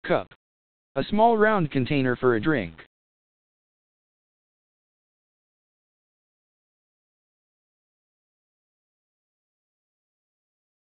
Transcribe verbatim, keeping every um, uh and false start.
Cup. A small round container for a drink.